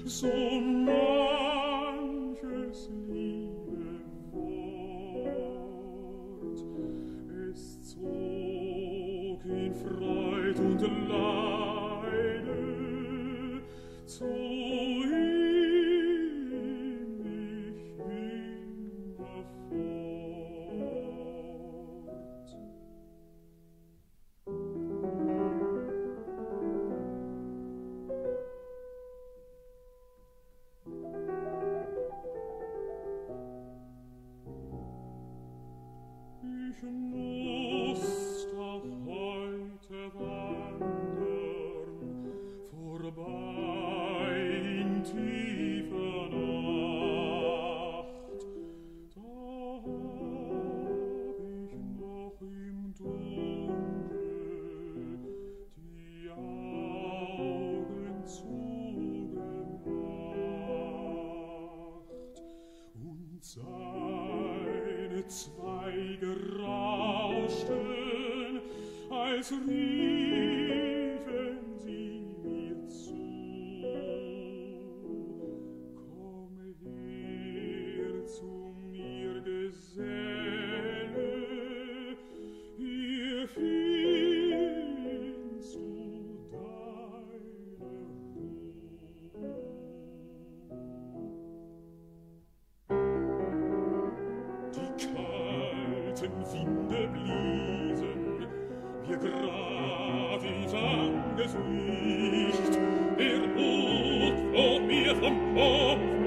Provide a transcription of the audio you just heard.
so manches liebe Wort. Es zog in Freud und Leide zu ihm mich immerfort. Ich muss doch heute wandern, vorbei in tiefer Nacht. Da hab ich noch im Dunkel die Augen zugemacht und seine Zweige rauschten, als riefen sie mir zu. Komme her zu mir, Geselle, hier findest du deine Ruhe. Die kalten Winde bliesen mir grad ins Angesicht, der Mut flog mir vom Kopf